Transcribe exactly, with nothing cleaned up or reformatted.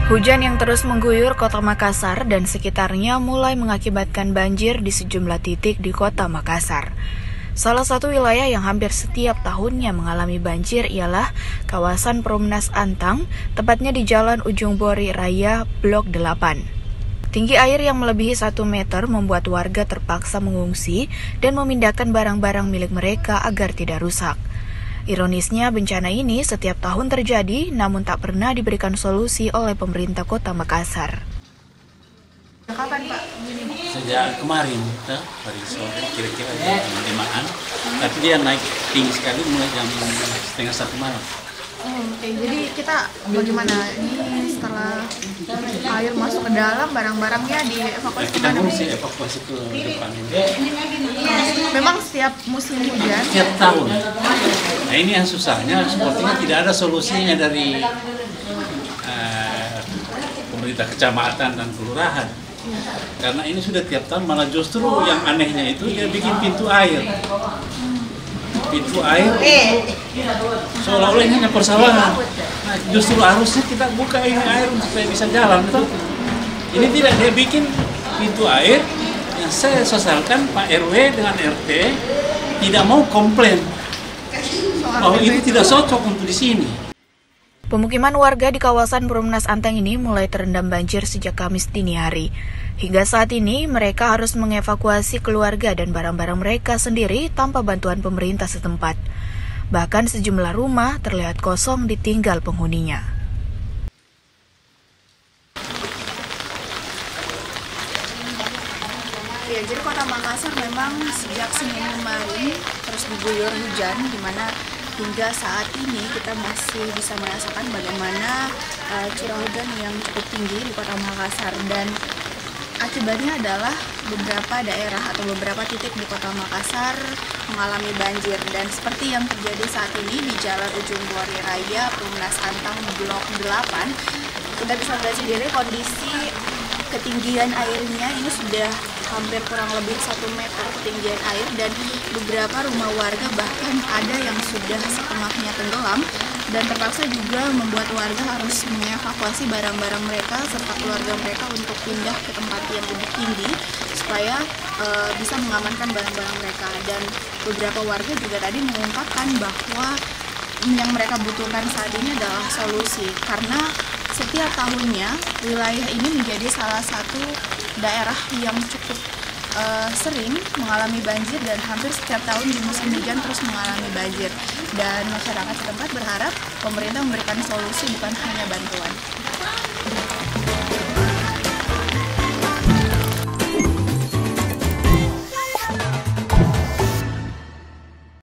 Hujan yang terus mengguyur kota Makassar dan sekitarnya mulai mengakibatkan banjir di sejumlah titik di kota Makassar. Salah satu wilayah yang hampir setiap tahunnya mengalami banjir ialah kawasan Perumnas Antang, tepatnya di Jalan Ujung Bori Raya, Blok delapan. Tinggi air yang melebihi satu meter membuat warga terpaksa mengungsi dan memindahkan barang-barang milik mereka agar tidak rusak. Ironisnya, bencana ini setiap tahun terjadi, namun tak pernah diberikan solusi oleh pemerintah kota Makassar. Kapan, Pak? Sejak kemarin, nah, hari sore kira-kira jam limaan, tapi dia naik tinggi sekali mulai jam setengah satu malam. Oh, Oke, okay. Jadi kita bagaimana ini setelah air masuk ke dalam, barang-barangnya dievakuasi Nah, kita kemana? mengungsi evakuasi ke depan ini. Memang setiap musim hujan. Setiap tahun. Nah ini yang susahnya, sepertinya tidak ada solusinya dari uh, pemerintah kecamatan dan kelurahan. Karena ini sudah tiap tahun, malah justru yang anehnya itu dia bikin pintu air. Pintu air seolah-olah ini hanya persawahan. Nah, justru harusnya kita buka ini air supaya bisa jalan. Betul? Ini tidak, dia bikin pintu air yang saya sesalkan Pak R W dengan R T tidak mau komplain bahwa itu tidak cocok untuk di sini. Pemukiman warga di kawasan Perumnas Antang ini mulai terendam banjir sejak Kamis dini hari. Hingga saat ini, mereka harus mengevakuasi keluarga dan barang-barang mereka sendiri tanpa bantuan pemerintah setempat. Bahkan sejumlah rumah terlihat kosong ditinggal penghuninya. Ya, jadi kota Makassar memang sejak Senin kemarin terus diguyur hujan, di mana hingga saat ini kita masih bisa merasakan bagaimana uh, curah hujan yang cukup tinggi di kota Makassar, dan akibatnya adalah beberapa daerah atau beberapa titik di kota Makassar mengalami banjir. Dan seperti yang terjadi saat ini di Jalan Ujung Bori Raya, Perumnas Antang, Blok delapan, kita bisa melihat sendiri kondisi ketinggian airnya ini sudah hampir kurang lebih satu meter ketinggian air, dan beberapa rumah warga bahkan ada yang sudah setengahnya tenggelam, dan terpaksa juga membuat warga harus mengevakuasi barang-barang mereka serta keluarga mereka untuk pindah ke tempat yang lebih tinggi supaya e, bisa mengamankan barang-barang mereka. Dan beberapa warga juga tadi mengungkapkan bahwa yang mereka butuhkan saat ini adalah solusi, karena setiap tahunnya wilayah ini menjadi salah satu daerah yang cukup uh, sering mengalami banjir, dan hampir setiap tahun di musim hujan terus mengalami banjir. Dan masyarakat setempat berharap pemerintah memberikan solusi, bukan hanya bantuan.